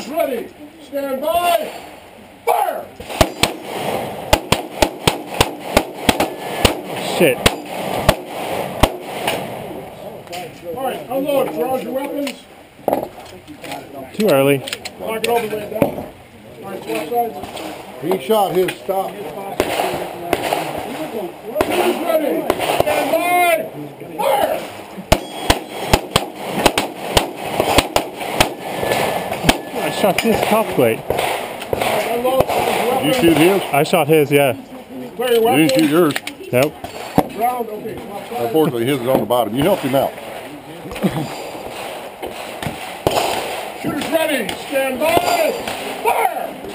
Shooters ready. Stand by. Fire! Shit. Alright, unload. Draws your weapons. Too early. Knock it over, lay it down. Alright, swap sides. He shot his stop. Shooters ready. Stand by. Fire! I shot his top plate. Unload. Did you shoot his? I shot his, yeah. Clear your You weapons. didn't shoot yours. Nope. Round, okay. Swap sides. Unfortunately, his is on the bottom. You helped him out. Shooters ready. Stand by. Fire!